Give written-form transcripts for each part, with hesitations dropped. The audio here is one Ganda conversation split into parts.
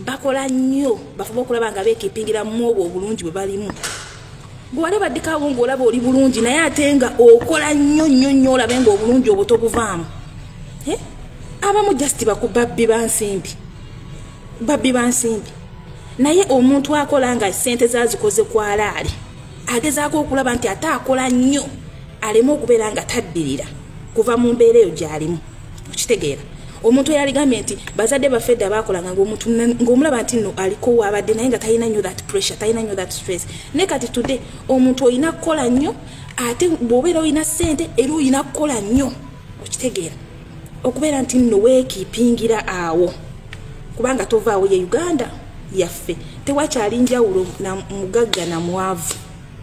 bakola nnyo bafuba okulaba nga beekipingira mu obwo obulungi bwe balimu. Gwale badikawo ng'olaba oli bulungi naye ate nga okola nnyo olabe nga obulungi obwo tobuvaamu. Abamu just bakubabbi bansimbi. Babbi bansimbi. Naye omuntu akola nga ssente zazikoze kwa alaali. Agezaako okulaba nti ate akola nnyo aleme okubeera nga taddirira kuva mu mbeera eyo gy'alimu. Okitegeera. Omuntu yaligambye nti bazadde bafedde abakolanga ng'omuntu ng'omulaba nti nno aliko waabadde naye nga talina nnyo that pressure, talina nnyo that stress. Ne kati today omuntu olina kukola nnyo ate bw'obeera olina ssente era olina kukola nnyo. Okitegeera. Okubeera nti nno weekipingira awo kubanga tovaawo ye Uganda yaffe tewakyali njawulo na mugagga na mwavu.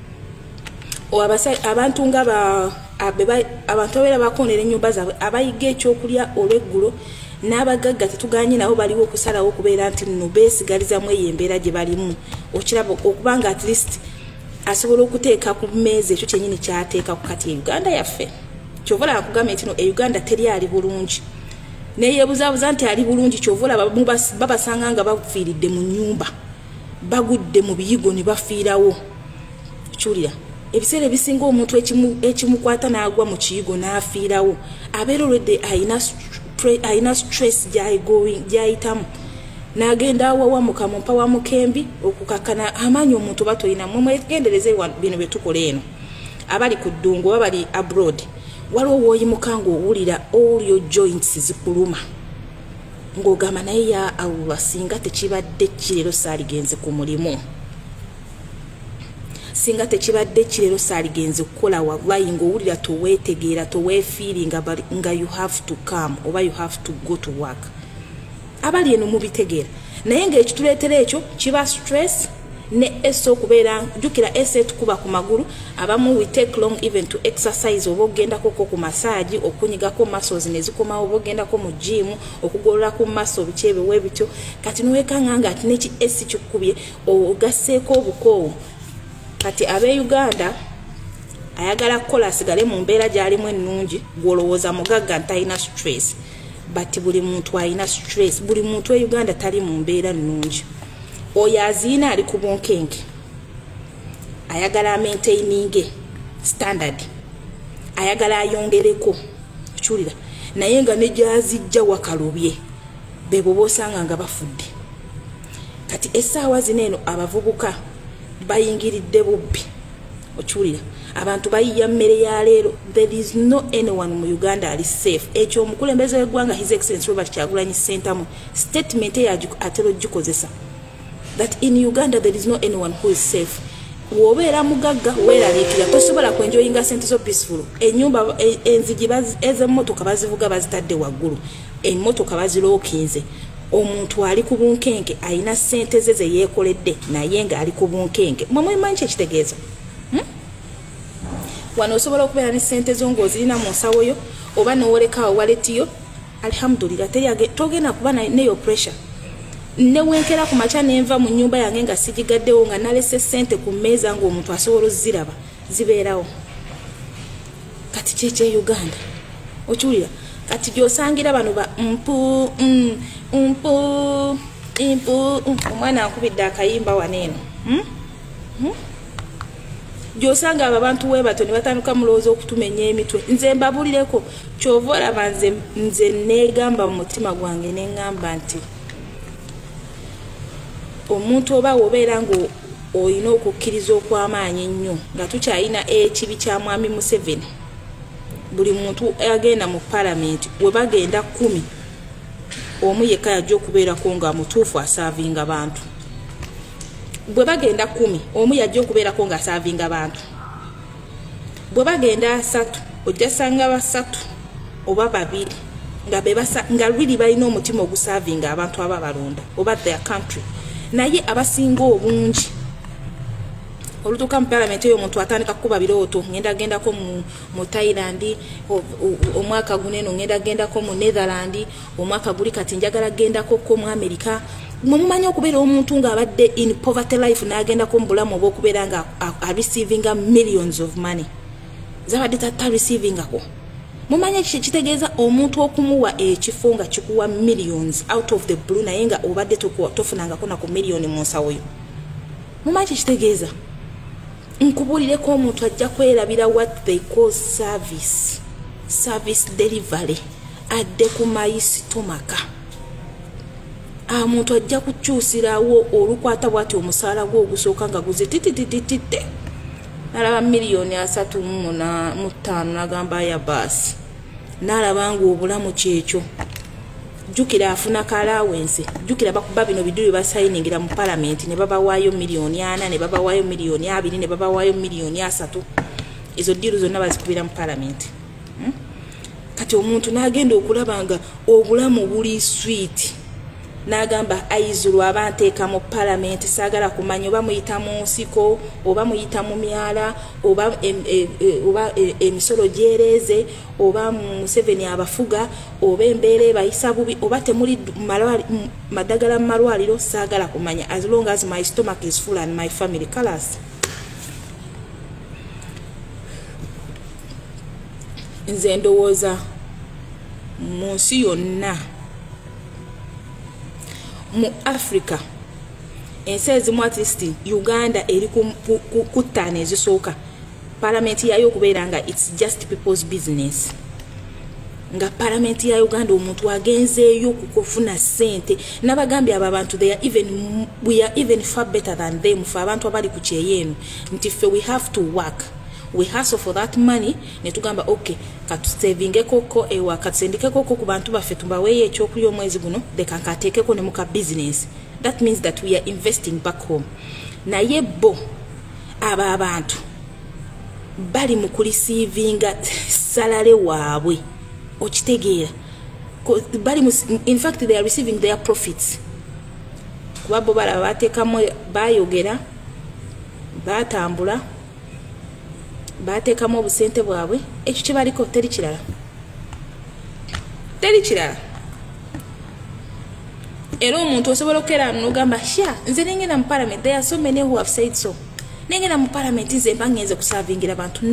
Abantu nga abantu abeera bakonera ennyumba zaabwe abayiga ekyokulya olw'eggulo n'abagagga tetuganye nabo baliwo okusalawo okubeera nti nno beesigalizamu eyo embeera gye balimu. Okiraba okubanga at least asobola okuteeka ku mmeeza ekyo kyennyini kyateeka ku kati Uganda yaffe. Kyovola akugambye nti no Uganda teri ali bulungi. Neyeebuzaabuza nti ali bulungi kyovola babasanga nga bafiiridde mu nnyumba. Bagudde mu biyigo ne bafiirawo. Kyulira. Ebiseera ebisinga omuntu ekimukwata n'agwa mu kiyigo n'afiirawo. Abeera olwedde ayina stress gy'ayitamu. N'agenda awawa mu kamumpa wa mukembi okukakana amaanyi omuntu batoyina. Mwegendereze bino bye tukola eno. Abali ku ddungu oba bali abroad. Waliwo wooyimuka ng'owulira all your joints zikuluma. Ng'ogamba naye ya Allah singa tekibadde kirero saaligenze ku mulimu. Singa tekibadde kirero saaligenze kukola wallahi ng'owulira toweetegeera toweefiiringa nga you have to come oba you have to go to work. Abali eno mubitegeera. Naye ng'ekituleetera ekyo kiba stress ne eso kubeera jukira eset kuba ku magulu abamu we take long even to exercise oba ogendako ku massage okunyigako muscles nezikoma oba ogendako mu gym okugolola ku muscle bikyebe webityo kati nowekanga nga ati neki esi kikubye ogasseeko obukoowu. Kati abe Uganda ayagala kukola asigale mu mbeera gy'alimu ennungi gwolowooza mugagga ntalina stress but buli muntu alina stress. Buli muntu e Uganda tali mu mbeera nnungi. Oyo aziina ali ku bunkenke ayagala maintaining standard ayagala ayongereko kyulira naye nga ne gyazijja wakalubye bebo bosanga nga bafudde. Kati essaawa zino eno abavubuka bayingiridde bubbi okyulira abantu bayiya mmere ya leero. There is no anyone mu Uganda ali safe. Ekyo omukulembeze w'eggwanga His Excellency Robert Kyagulanyi Ssentamu statement atero gikozesa that in Uganda there is no anyone who is safe. Wobeera mugagga weeraliikira tosobola kwenjoyinga sente zo peaceful. Ennyumba enzigi ez'emmotoka bazivuga bazitadde waggulu, emmotoka bazirookinze. Omuntu ali ku bunkenke ayina sente ze yeekoledde naye nga ali ku bunkenke. Mwemanyi kye kitegeeza? Wano osobola okubeera ne sente zo ng'ozirina mu nsawo yo oba n'owolekawo waletiyo alhamdulillah togenda kuba neyo pressure. Newenkera ku makya nenva mu nnyumba yange nga sigigaddewo nga nalese sente ku mmeeza ng'omuntu asobola oziraba zibeerawo. Kati kyekye Uganda okiwulira kati gy'osangira bano ba omwana ankubidde akayimba waneeno gy'osanga abo abantu weebato ne batandika mulowooza okutumenya emitwe. Nze mbabulireko kyova olaba nze neegamba mu mutima gwange ne ŋŋamba nti omuntu oba wobeera ngo olina okukkiriza okw'amaanyi ennyo nga tukyalina ekibi kya mwami Museveni. Buli muntu agenda mu palamenti we bagenda 10 omu yekka yajja okubeerako nga mutuufu asaavinga bantu. Bwe bagenda 10 omu yajja okubeerako nga asaavinga bantu. Bwe bagenda 3 ojja sanga ba 3 oba 2 nga really balina omutima ogusaavinga abantu ababalonda oba their country. Naye abasinga obungi olutuuka mu palamenti eyo omuntu atandika kukuba birooto ngenda gendako mu Thailand omwaka guneno ngenda gendako mu Netherland omwaka guli kati njagala gendako ko mu America. Mumumanyi okubeera omuntu ng'abadde in poverty life n'agendako mu bulamu obw'okubeera nga receiving millions of money zabadde tata receiving ako mumanye kitegeeza omuntu okumuwa ekifo nga kikuwa millions out of the blue naye nga obadde tofunangako na ku million mu nsawo yo. Mumanye kitegeeza nkubulireko omuntu ajja kwerabira what they call service delivery adde ku maisitomaka. Omuntu ajja kukyusirawo olukwata bwati omusaala gwo ogusooka nga guze titititite nalaba miliyoni 3.5 nagamba ya basi nalaba nga obulamu kyekyo. Jukira afuna kalawense jukira bakuba bino bidulu basayiningira mu parliament ne babawaayo miliyoni 4 ne babawaayo miliyoni 2 ne babawaayo miliyoni 3. Izo diru zonna bazikubira mu parliament. Kati omuntu nagenda okulabanga obulamu buli sweet nagamba ayizulu abanteeka mu parliament sagala kumanya oba muyita mu nsiko oba muyita mu myala oba emisolo gyereze oba Museveni abafuga oba embeere bayisa bubi oba temuli madagala mu malwaliro sagala kumanya as long as my stomach is full and my family colors. Nze ndowooza mu nsi yonna mu Africa ensi ezimu at least Uganda eri ku ttaano ezisooka parliament yayo okubeera nga it's just people's business. Nga parliament ya Uganda omuntu agenzeeyo kukufuna sente nabagambye abo abantu we are even far better than them. Fe abantu abali ku kyeyeno nti fe we have to work, we hustle for that money netugamba okay katusevinge koko ewa katsendike koko ku bantu baffe tubaweeye ekyokulya omwezi guno dekankateekeko ne muka business. That means that we are investing back home. Naye bo aba abantu bali mu kulisivinga salary waabwe okitegeera in fact they are receiving their profits kuba bo balaba bateekamu bayogera batambula bateekamu obusente bwabwe ekyo kyebaliko teri kirala era omuntu osobola okera n'ogamba sha nze nengenda mu parliament. There are so many who have said so. Nengenda mu parliament nze mbangenze kusavingira abantu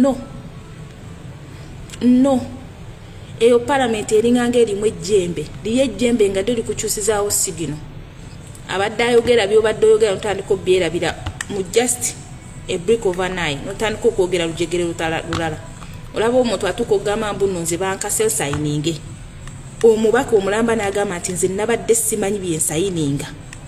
no eyo parliament eringa erimu ejjembe liye ejjembe nga doli kukyusizaawo sigino abadde ayogera byobadde oyogera notandika obyerabira mu just a brick of an eye notandika okwogera lujegere lulala olaba omuntu atuuka okugamba mbuno nze bankase sayininge omubaka omulamba n'agamba nti nze nabadde simanyi byensayininga.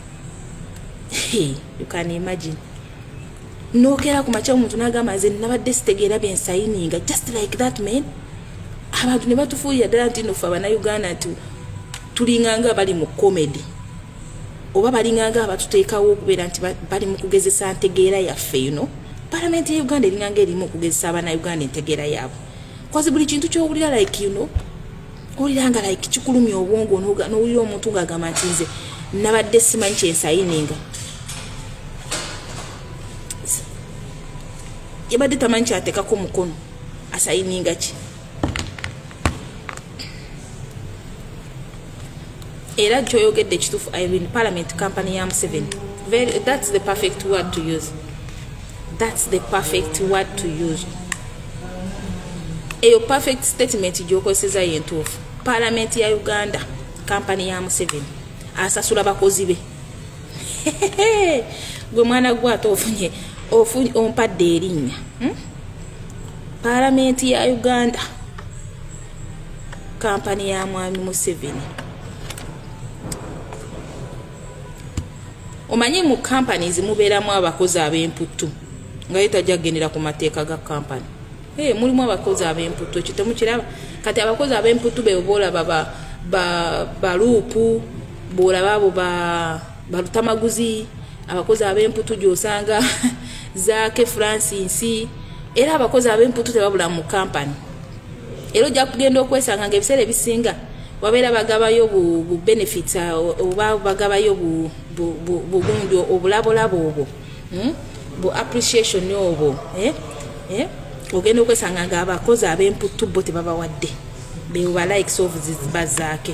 You can imagine nokera ku makya omuntu n'agamba nze nabadde sitegeera byensayininga just like that man. Abantu ne batufuuya ddala nti nno ffe Abannayuganda tulinganga bali mu comedy oba balinganga abatuteekawo okubeera nti bali mu kugezesa ntegeera yaffe parliament ya Uganda eringanga erimu okugezesa Abannayuganda entegeera yaabwe kwazi buli kintu kyowulira like owuliranga like kikulumya obwongo n'owulira omuntu ng'agamba nti nze nabadde simanyi kyensayininga yabadde tamanyi kyateekako mukono asayininga ki. Era kyoyogedde kituufu Irene parliament company ya Museveni. That's the perfect word to use. That's the perfect word to use. Eyo perfect statement gyokozesa yentuufu. Parliament ya Uganda company ya Museveni asasula bakozi be. Gwe mwana gwato ofunye ompadde erinnya. Parliament ya Uganda company ya mwami Museveni. Omanyi mu companies mubeeramu abakozi ab'emputtu nga yetajja kugendera ku mateeka ga company. Mulimu abakozi ab'emputtu ekyo temukiraba. Kati abakozi ab'emputtu be boolaba baluupu boolaba abo balutamaguzi abakozi ab'emputtu gy'osanga Zaake Francis era abakozi ab'emputtu tebabula mu company. Era ojja kugenda okwesanga ng'ebiseera ebisinga wabeera bagabayo bu benefits oba bagabayo bugundi obulabolabo obwo bu appreciation obwo ogenda okwesanga nga abakozi ab'emputtu bo tebabawadde bewa likes of Zaake.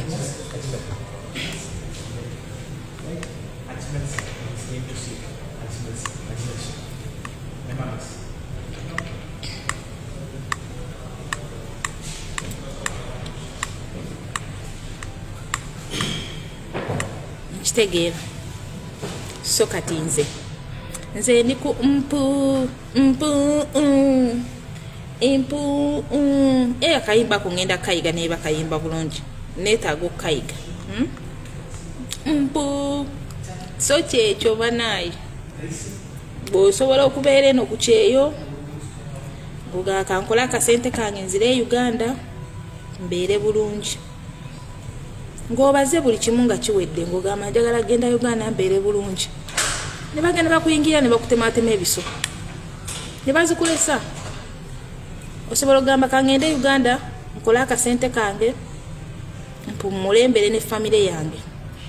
okitegeera so kati nze ndi ku akayimba ko ngenda kayiga neba kayimba bulungi neetaaga okukayiga so kyekyo banayi bw'osobola okubeera eno ku kyeyo kankola akasente kange nzire e Uganda mbeere bulungi ng'obaze buli kimu nga kiwedde ng'ogamba njagala genda Uganda mbeere bulungi ne bagenda bakuyingira ne bakutematema ebiso ne bazikulesa osobola okugamba kangende Uganda nkola akasente kange mpumule mbeere ne famire yange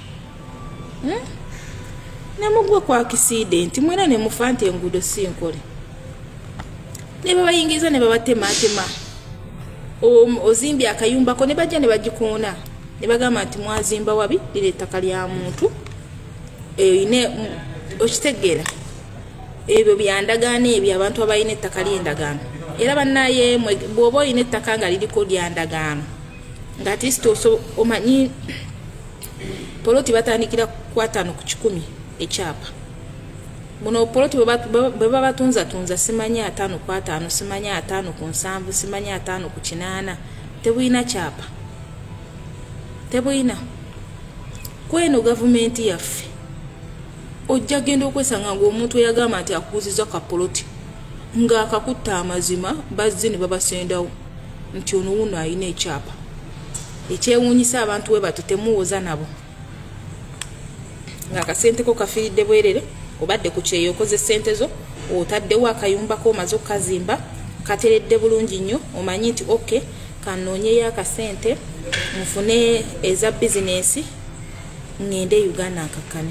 ne mugwe kwa accident mwena ne mufa nti enguudo si nkole ne babayingiza ne babatematema ozimbye akayumbako ne bajja ne bagikoona ne bagamba nti mwazimba wabi lire ettaka lya muntu ine okitegeera ebyo byandagaano ebyo abantu abayina ettaka ly'endagaano era bannaye bw'oba oyina ettaka nga liriko lyandagaano nga tisto omanyi poloti batandikira ku 5 ku 10 ekyapa muno poloti bwe babatunza simanyi 5 ku 5 simanyi 5 ku 7 simanyi 5 ku 8 tebuyina kyapa tebuyina kweno gavumenti yaffe ojja genda okwesanga ng'omuntu eyagamba nti akuuziza kapoloti ng'akakutta amazima bazze ne babasendawo nti ono wuno ayina ekyapa ekyewuunyisa abantu we bato temuwoza nabo ng'akasente ko kafiiridde bwerere obadde ku kyeyo okoze sente zo otaddewo akayumbako omaze okukazimba kateredde bulungi nnyo omanyi nti oke kanoonyeyo akasente nfune eza bizinesi ngende Uganda nkakkane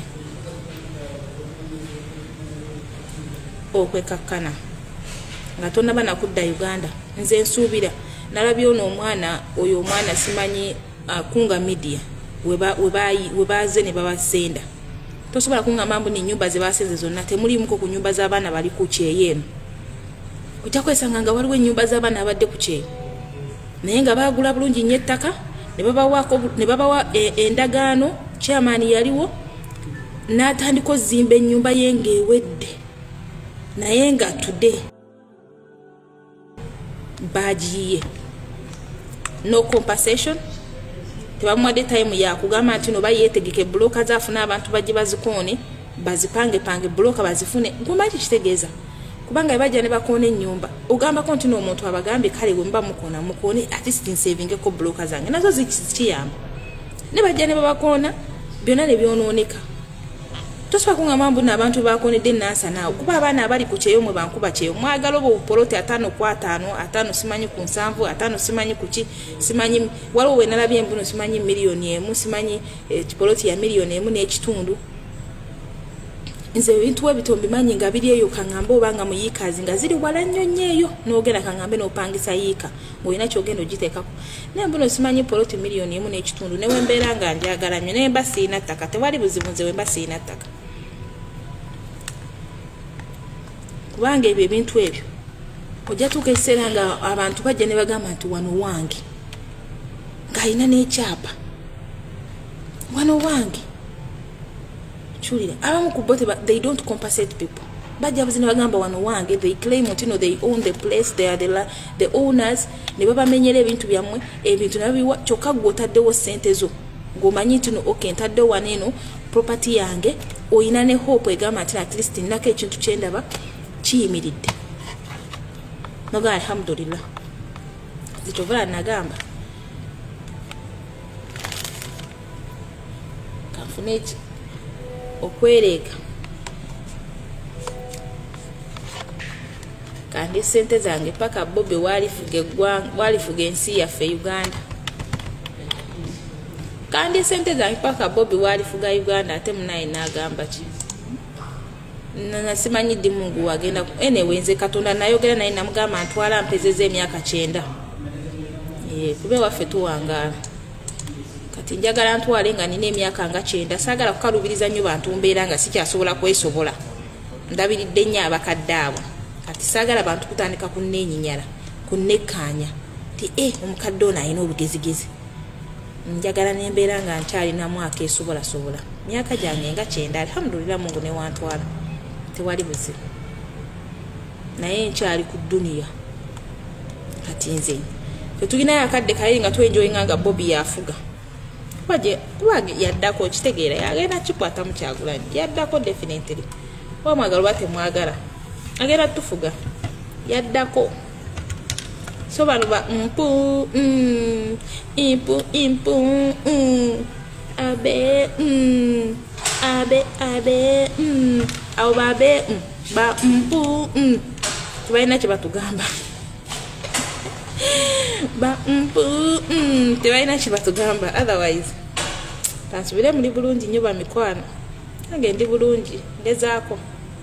okwekakkana nga tonnaba nakudda Uganda nze nsuubira nalabye ono omwana oyo omwana simanyi kunga media webaze ne babasenda tosobola kungamba mbu n'ennyumba ze basenze zonna temulimuko ku nyumba z'abaana bali ku kyeyo eno ojja kwesanga nga waliwo ennyumba z'abaana abadde ku kyeyo naye nga baagula bulungi nnyo ettaka ne babawa endagaano kyamaani yaliwo n'atandika ozimba ennyumba ye ng'ewedde naye nga today bagiye no compensation tebamuwadde time ya kugamba nti no bayetegeke bloka zafuna abantu bajje bazikoone bazipange bloka bazifune ngomanyi kitegeeza kubanga bajja ne bakoone ennyumba ogamba ko nti n'omuntu abagambye kale we mba mukoone at least nsaving ko bloka zange nazo zikiyamba ne bajja ne babakoona byonna ne byonooneka tosobola kungamba mbu n'abantu bakoonedde nansa naawe kuba abaana abali ku kyeyo mwe bankuba kyeyo mwagala oba obupoloti 5 ku 5 5 simanyi ku 7 5 simanyi ku ki simanyi waliwo we nalabye mbuno simanyi miliyoni 1 simanyi poloti ya miliyoni 1 n'ekitundu nze ebintu ebito mbimanyi nga biri eyo kangamba obanga muyiikazi nga ziri wala nnyo nnyo n'ogenda kangambe n'opangisa yiika ng'olina kyogenda ogiteekako naye mbuno simanyi poloti miliyoni 1 n'ekitundu ne wembeera nga njagala nnyo naye mba siina ttaka tewali buzibu nze wemba siina ttaka kubanga ebyo ebintu ebyo ojja tuuka ekiseera nga abantu bajja ne bagamba nti wano wange ng'alina n'ekyapa wano wange chulira abamu ku bote they don't compensate people bajja buzina bagamba wano wange they claim that they own the place they are the owners ne babamenyera ebintu byammwe ebintu nabiwa kyokka gw'otaddewo ssente zo ng'omanyi nti no okay ntaddewo wano eno property yange oyina ne hope egamba nti at least nnako ekintu kyendaba kiyimiridde noga alhamdulillah zitovala nagamba kanfune okwereeka kandi sente zange paka bobe walifuga ensi yaffe Uganda kandi sente zange paka bobe walifuga Uganda ate munaye nagamba ki nasimanyi ddi Mungu wagenda anyway nze Katonda nayogera naye namugamba ntwala mpezeza emyaka 9 kube waffe tuwangaala kati njagala ntwale nga nina emyaka nga 9 saagala kukalubiriza nnyo bantu mbeera nga sikyasobola kwesobola ndabiridde nnyo abakadde abo kati saagala bantu kutandika kunneenyinyala kunnekkaanya ti omukadde ono alina obugezigezi njagala nembeera nga nkyalina mwaka esobola myaka gyange nga 9 alhamdulillah Mungu ne wantwala tewali buzibu naye nkyali ku dunia kati nze tetulina yakadde kali nga twenjoyinga nga Bobby yafuga waje yaddako kitegeera yagenda kikwata mu Kyagulanyi yaddako definitely wamwagala bate mwagala agenda tufuga yaddako so bano ba impu abe au babe ba tubaina kye batugamba ba tubaina kye batugamba otherwise tansubire muri bulungi nyoba mikwano nange ndi bulungi ngezaako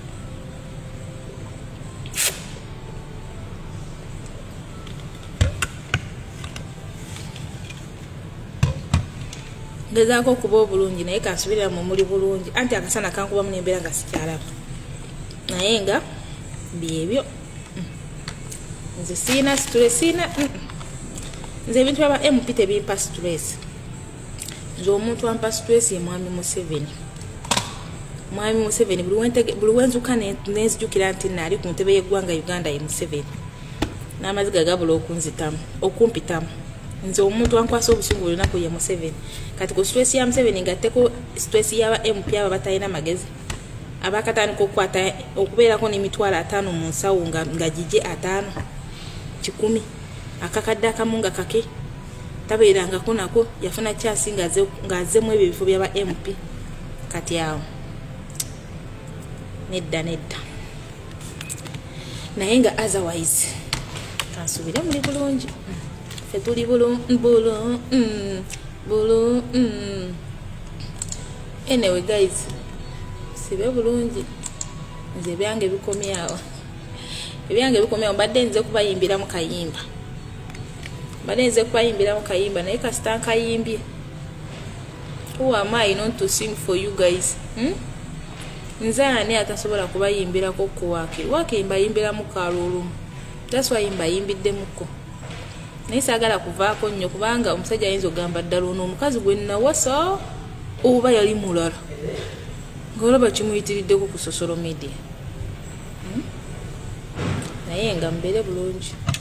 ngezaako kuba obulungi naye kansubirira mu muri bulungi anti akasana kankuba munembera nga sikyalaba naye nga byebyo nze sina stress sina nze ebintu byaba MP tebimpa stress nze omuntu ampa stress ye Mwami Museveni buli wenzuka nenzijukira nti naali ku ntebe y'eggwanga Uganda ye Museveni n'amaziga gabula okumpitamu nze omuntu ankwasa obusungu lunaku ye Museveni kati ku stress ya Museveni ngatteko stress y'aba MP aba batalina magezi abakatandika okukwata okubeerako n'emitwalo 5 mu nsawo nga gije 5 10 akakadde akamu nga kake tabeerangako nako yafuna kyasi ng'azzemu ebyo ebifo by'aba MP kati awo nedda naye nga otherwise kansubire muri bulungi fetuli bulu anyway guys sibe bulungi nze byange bikomyawo mbadde nze kubayimbira mu kayimba naye kasita nkayimbye who am I not to sing for you guys nze ani atasobola kubayimbirako kuwaaki mbayimbira mu kalulu that's why mbayimbidde muko naye saagala kuvaako nnyo kubanga omusajja ayinza ogamba ddala ono omukazi gwe nnawasa oba yali mulala ng'olaba kimuyitiriddeko ku social media naye nga mbeere bulungi